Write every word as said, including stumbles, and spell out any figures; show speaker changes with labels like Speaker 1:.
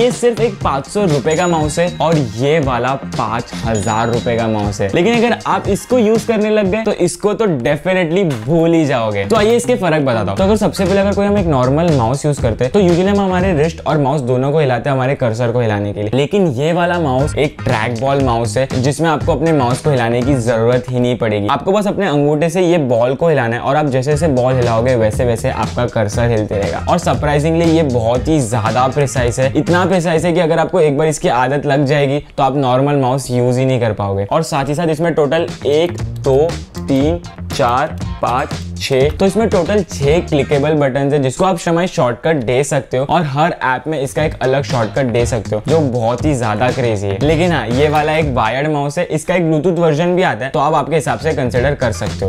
Speaker 1: ये सिर्फ एक पाँच सौ रुपए का माउस है और ये वाला पाँच हजार रुपए का माउस है। लेकिन अगर आप इसको यूज करने लग गए तो इसको तो डेफिनेटली भूल ही जाओगे। तो आइए इसके फर्क बताता हूँ। तो अगर सबसे पहले अगर कोई हम एक नॉर्मल माउस यूज करते हैं तो यूजुअली हम हमारे रिस्ट और माउस दोनों को हिलाते हैं हमारे कर्सर को हिलाने के लिए। लेकिन ये वाला माउस एक ट्रैक बॉल माउस है जिसमें आपको अपने माउस को हिलाने की जरूरत ही नहीं पड़ेगी। आपको बस अपने अंगूठे से ये बॉल को हिलाना है और आप जैसे जैसे बॉल हिलाओगे वैसे वैसे आपका कर्सर हिलते रहेगा। और सरप्राइजिंगली ये बहुत ही ज्यादा प्रिसाइज है, इतना प्रिसाइज है कि अगर आपको एक बार इसकी आदत लग जाएगी तो आप नॉर्मल माउस यूज ही नहीं कर पाओगे। और साथ ही साथ इसमें टोटल एक दो तीन चार पाँच छह, तो इसमें टोटल छह क्लिकेबल बटन है जिसको आप समय शॉर्टकट दे सकते हो और हर ऐप में इसका एक अलग शॉर्टकट दे सकते हो जो बहुत ही ज्यादा क्रेजी है। लेकिन हाँ, ये वाला एक वायर्ड माउस है, इसका एक ब्लूटूथ वर्जन भी आता है तो आप आपके हिसाब से कंसिडर कर सकते हो।